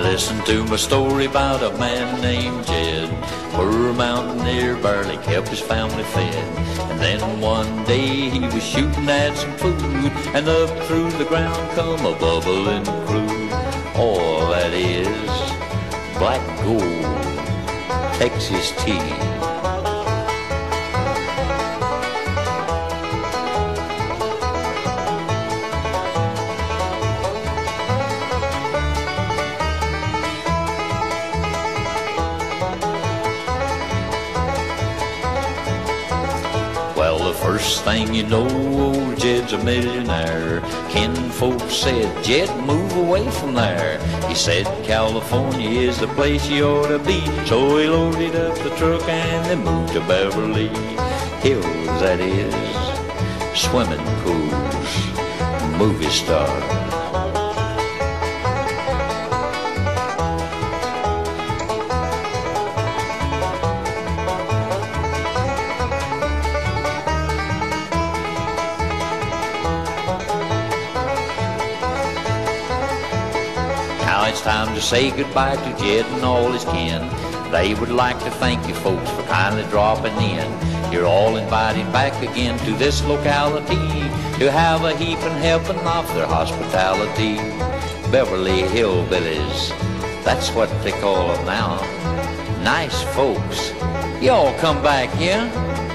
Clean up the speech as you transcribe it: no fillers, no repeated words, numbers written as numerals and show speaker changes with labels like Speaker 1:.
Speaker 1: Listen to my story about a man named Jed. Poor mountaineer barely kept his family fed. And then one day he was shooting at some food, and up through the ground come a bubbling crude. All that is black gold, Texas tea. Well, the first thing you know, old Jed's a millionaire. Ken folks said, Jed, move away from there. He said, California is the place you ought to be. So he loaded up the truck and they moved to Beverly Hills, that is, swimming pools, movie stars. Now it's time to say goodbye to Jed and all his kin. They would like to thank you folks for kindly dropping in. You're all invited back again to this locality to have a heaping helping of their hospitality. Beverly Hillbillies, that's what they call them now. Nice folks. Y'all come back, yeah?